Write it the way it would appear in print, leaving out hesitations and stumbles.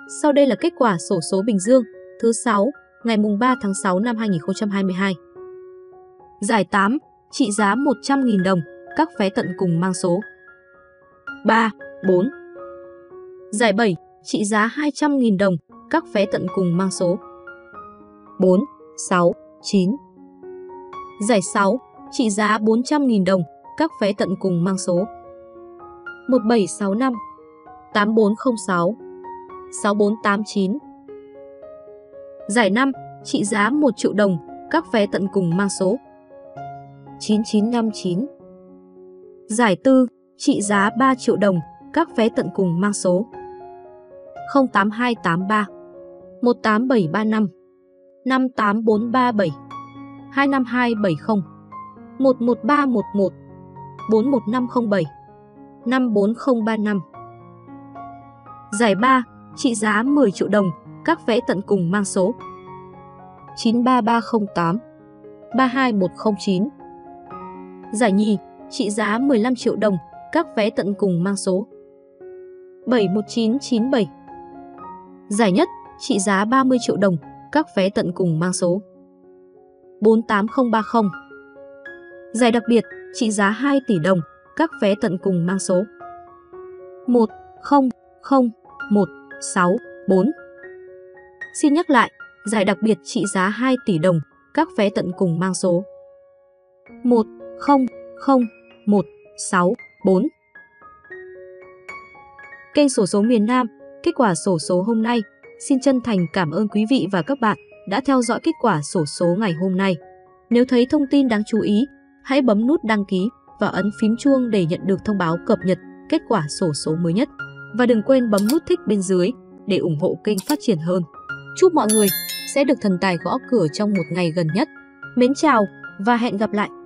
Sau đây là kết quả xổ số Bình Dương thứ 6, ngày 3 tháng 6 năm 2022. Giải 8, trị giá 100.000 đồng, các vé tận cùng mang số 3, 4. Giải 7, trị giá 200.000 đồng, các vé tận cùng mang số 4, 6, 9. Giải 6, trị giá 400.000 đồng, các vé tận cùng mang số 1765, 8406, 6489. Giải 5, trị giá 1 triệu đồng, các vé tận cùng mang số 9959. Giải 4, trị giá 3 triệu đồng, các vé tận cùng mang số 08283, 18735, 58437, 25270, 11311, 41507, 54035. Giải 3, trị giá 10 triệu đồng, các vé tận cùng mang số 93308, 32109. Giải nhì, trị giá 15 triệu đồng, các vé tận cùng mang số 71997. Giải nhất, trị giá 30 triệu đồng, các vé tận cùng mang số 48030. Giải đặc biệt, trị giá 2 tỷ đồng, các vé tận cùng mang số 100164. Xin nhắc lại, giải đặc biệt trị giá 2 tỷ đồng, các vé tận cùng mang số 100164. Kênh xổ số miền Nam, kết quả xổ số hôm nay. Xin chân thành cảm ơn quý vị và các bạn đã theo dõi kết quả xổ số ngày hôm nay. Nếu thấy thông tin đáng chú ý, hãy bấm nút đăng ký và ấn phím chuông để nhận được thông báo cập nhật kết quả xổ số mới nhất. Và đừng quên bấm nút thích bên dưới để ủng hộ kênh phát triển hơn. Chúc mọi người sẽ được thần tài gõ cửa trong một ngày gần nhất. Mến chào và hẹn gặp lại!